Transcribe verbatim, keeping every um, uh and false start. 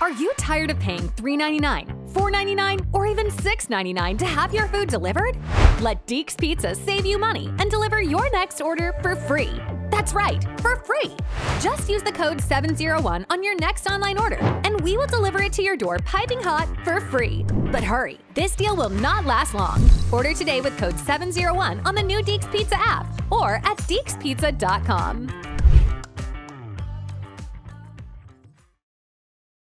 Are you tired of paying three ninety-nine, four ninety-nine, or even six ninety-nine to have your food delivered? Let Deeks Pizza save you money and deliver your next order for free. That's right, for free! Just use the code seven zero one on your next online order, and we will deliver it to your door piping hot for free. But hurry, this deal will not last long. Order today with code seven zero one on the new Deeks Pizza app or at deeks pizza dot com.